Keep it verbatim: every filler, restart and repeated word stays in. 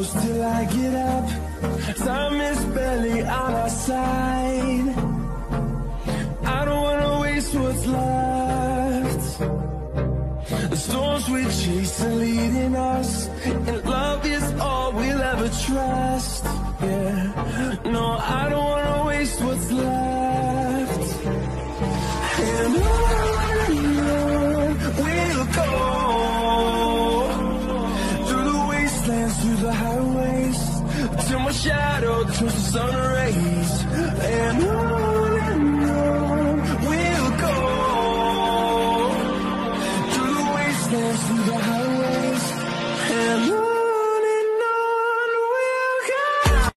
close till I get up. Time is barely on our side. I don't wanna waste what's left. The storms we chase are leading us, and love is all we'll ever trust. Yeah, no, I don't wanna waste what's left. And on we'll go, through the wastelands, through the highways, till my shadow turns to sun rays. And on